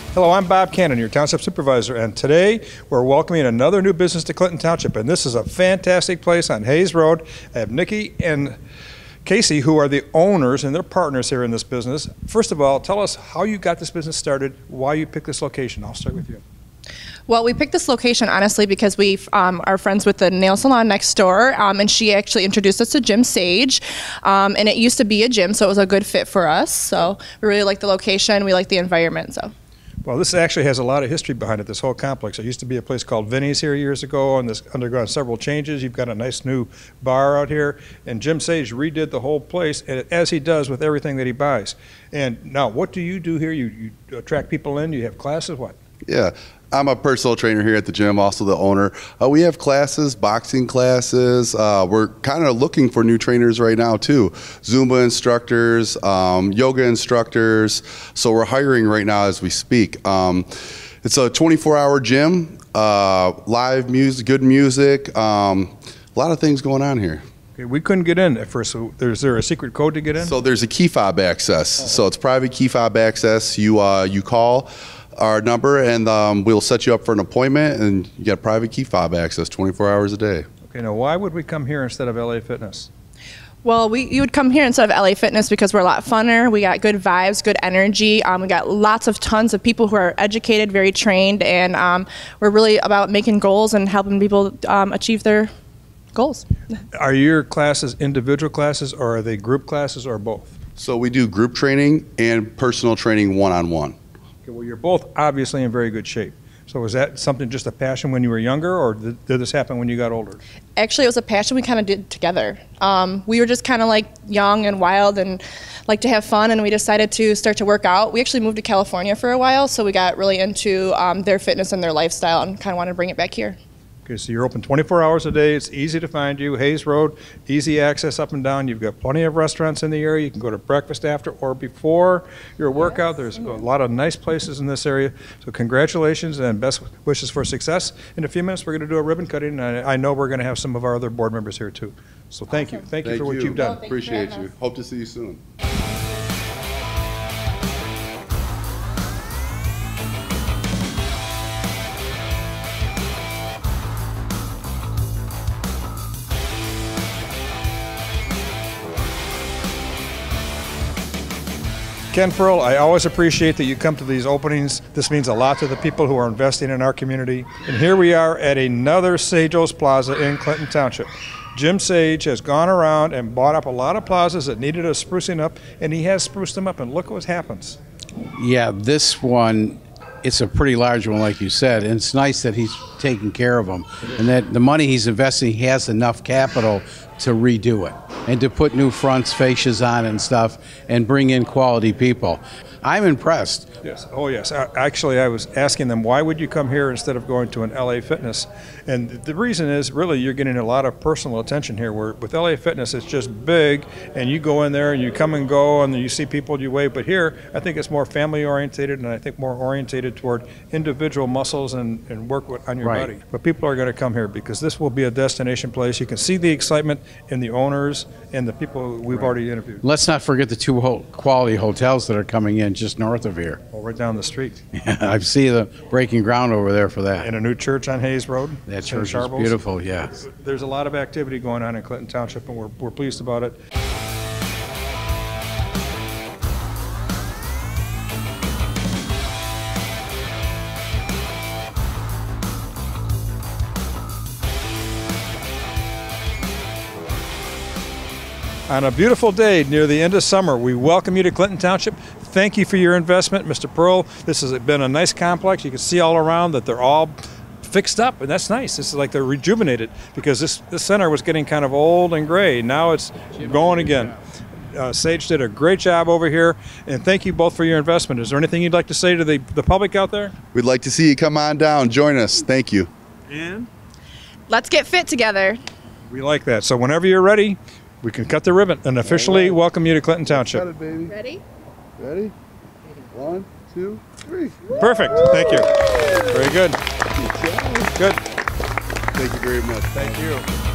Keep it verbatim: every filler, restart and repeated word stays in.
Hello, I'm Bob Cannon, your Township Supervisor, and today we're welcoming another new business to Clinton Township, and this is a fantastic place on Hayes Road. I have Nikki and Casey, who are the owners and they're partners here in this business. First of all, tell us how you got this business started, why you picked this location. I'll start with you. Well, we picked this location, honestly, because we um, are friends with the nail salon next door, um, and she actually introduced us to Jim Sage, um, and it used to be a gym, so it was a good fit for us. So we really like the location, we like the environment. So. Well, this actually has a lot of history behind it, this whole complex. It used to be a place called Vinny's here years ago, and this undergone several changes. You've got a nice new bar out here, and Jim Sage redid the whole place, and as he does with everything that he buys. And now, what do you do here? You, you attract people in, you have classes, what? Yeah, I'm a personal trainer here at the gym, also the owner. Uh, we have classes, boxing classes. Uh, we're kind of looking for new trainers right now too. Zumba instructors, um, yoga instructors. So we're hiring right now as we speak. Um, it's a twenty-four hour gym, uh, live music, good music, um, a lot of things going on here. Okay, we couldn't get in at first, so is there a secret code to get in? So there's a key fob access. Oh. So it's private key fob access. You, uh, you call our number and um, we'll set you up for an appointment and you get private key fob access twenty-four hours a day. Okay, now why would we come here instead of L A Fitness? Well, we you would come here instead of L A Fitness because we're a lot funner. We got good vibes, good energy. Um, we got lots of tons of people who are educated, very trained, and um, we're really about making goals and helping people um, achieve their goals. Are your classes individual classes or are they group classes or both? So we do group training and personal training one-on-one. Okay, well, you're both obviously in very good shape. So was that something just a passion when you were younger, or did, did this happen when you got older? Actually, it was a passion we kind of did together. Um, we were just kind of like young and wild and like to have fun, and we decided to start to work out. We actually moved to California for a while, so we got really into um, their fitness and their lifestyle and kind of wanted to bring it back here. Okay, so you're open twenty-four hours a day. It's easy to find you. Hayes Road, easy access up and down. You've got plenty of restaurants in the area. You can go to breakfast after or before your workout. There's a lot of nice places in this area. So congratulations and best wishes for success. In a few minutes, we're going to do a ribbon cutting, and I know we're going to have some of our other board members here too. So thank you. Thank you for what you've done. Well, Appreciate you. Hope to see you soon. Ken Pearl, I always appreciate that you come to these openings. This means a lot to the people who are investing in our community. And here we are at another Sage's Plaza in Clinton Township. Jim Sage has gone around and bought up a lot of plazas that needed a sprucing up, and he has spruced them up, and look what happens. Yeah, this one, it's a pretty large one, like you said, and it's nice that he's taking care of them, and that the money he's investing, he has enough capital to redo it and to put new fronts, fascias on and stuff and bring in quality people. I'm impressed. Yes. Oh, yes. Actually, I was asking them, why would you come here instead of going to an L A Fitness? And the reason is, really, you're getting a lot of personal attention here. Where with L A Fitness, it's just big, and you go in there and you come and go, and you see people, you wave. But here, I think it's more family-orientated, and I think more orientated toward individual muscles and, and work with, on your Right. body. But people are going to come here because this will be a destination place. You can see the excitement in the owners and the people we've right. already interviewed. Let's not forget the two ho quality hotels that are coming in just north of here. Well, right down the street. Yeah, I see the breaking ground over there for that. And a new church on Hayes Road. That church is beautiful, yeah. There's a lot of activity going on in Clinton Township, and we're, we're pleased about it. On a beautiful day near the end of summer, we welcome you to Clinton Township. Thank you for your investment, Mister Pearl. This has been a nice complex. You can see all around that they're all fixed up, and that's nice. This is like they're rejuvenated because this, this center was getting kind of old and gray. Now it's going again. Uh, Sage did a great job over here, and thank you both for your investment. Is there anything you'd like to say to the, the public out there? We'd like to see you come on down, join us. Thank you. And let's get fit together. We like that. So whenever you're ready, we can cut the ribbon and officially right. welcome you to Clinton Township. Got it, baby. Ready? Ready? One, two, three. Perfect. Thank you. Very good. Good job. Good. Thank you very much. Thank you.